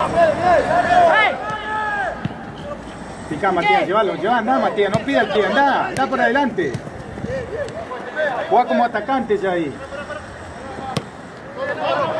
Pica, Matías, llévalo, lleva, anda, Matías, no pida el pie, anda por adelante. Juega como atacante ya ahí.